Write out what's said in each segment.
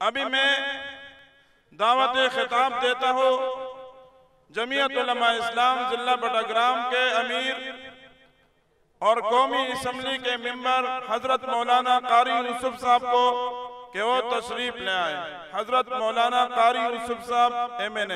ابھی میں دعوت خطاب دیتا ہوں جمعیت علماء اسلام ضلع بٹاگرام کے امیر اور قومی اسمبلی کے ممبر حضرت مولانا قاری یوسف صاحب کو کہ وہ تشریف لے آئے۔ حضرت مولانا قاری یوسف صاحب MNA۔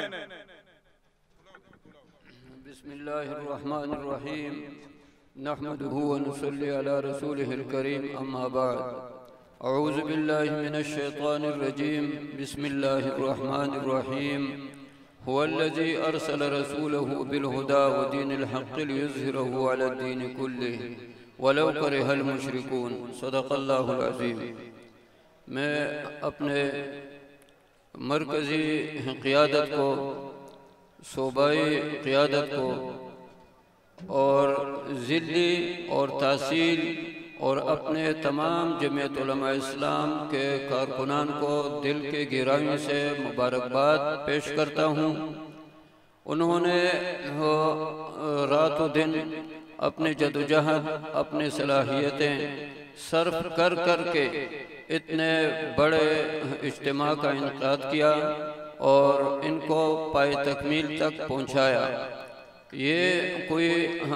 بسم اللہ الرحمن الرحیم نحمده ونصلی علی رسوله الکریم اما بعد اعوذ باللہ من الشیطان الرجیم بسم اللہ الرحمن الرحیم هو الذي ارسل رسوله بالهدى ودين الحق ليظهره على الدين كله ولو كره المشركون صدق اللہ العظیم۔ میں اپنے مرکزی قیادت کو، صوبائی قیادت کو اور ضلعی اور تحصیل اور اپنے تمام جمعیت علماء اسلام کے کارکنان کو دل کے گہرائیوں سے مبارکباد پیش کرتا ہوں۔ انہوں نے رات و دن اپنے جدوجہد، اپنی صلاحیتیں صرف کر کے اتنے بڑے اجتماع کا انعقاد کیا اور ان کو پائے تکمیل تک پہنچایا۔ یہ کوئی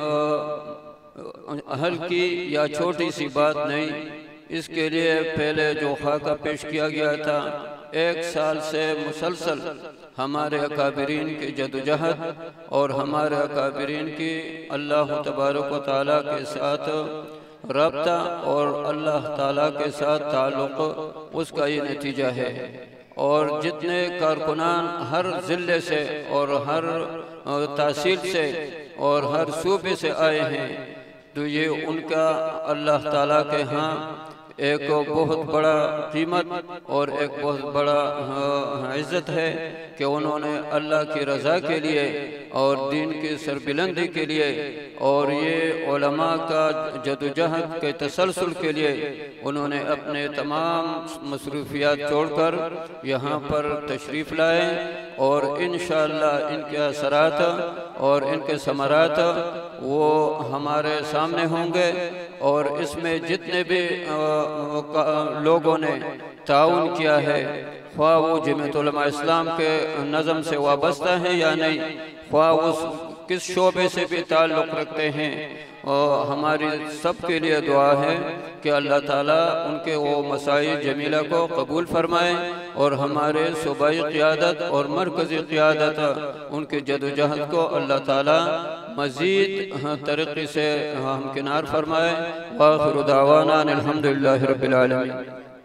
ہلکی یا چھوٹی سی بات نہیں، اس کے لیے پہلے جو خاکہ پیش کیا گیا تھا، 1 سال سے مسلسل ہمارے اکابرین کی جدوجہد اور ہمارے اکابرین کی اللہ تبارک و تعالیٰ کے ساتھ رابطہ اور اللہ تعالیٰ کے ساتھ تعلق، اس کا یہ نتیجہ ہے۔ اور جتنے کارکنان ہر ضلع سے اور ہر تحصیل سے اور ہر صوبے سے آئے ہیں، تو یہ ان کا اللہ تعالیٰ کے ہاں ایک بہت بڑا قیمت اور ایک بہت بڑا عزت ہے کہ انہوں نے اللہ کی رضا کے لیے اور دین کی سربلندی کے لیے اور یہ علماء کا جدوجہد کے تسلسل کے لیے انہوں نے اپنے تمام مصروفیات چھوڑ کر یہاں پر تشریف لائے، اور انشاءاللہ ان کے اثرات اور ان کے ثمرات وہ ہمارے سامنے ہوں گے۔ اور اس میں جتنے بھی لوگوں نے تعاون کیا ہے، خواہ وہ جمعیت علماء اسلام کے نظم سے وابستہ ہیں یا نہیں، خواہ وہ کس شعبے سے بھی تعلق رکھتے ہیں، اور ہماری سب کے لیے دعا ہے کہ اللہ تعالیٰ ان کے وہ مساعی جمیلہ کو قبول فرمائے اور ہمارے صوبائی قیادت اور مرکزی قیادت ان کے جدوجہد کو اللہ تعالیٰ مزید ترقی سے ہمکنار فرمائے۔ وآخر دعوانا الحمدللہ رب العالمین۔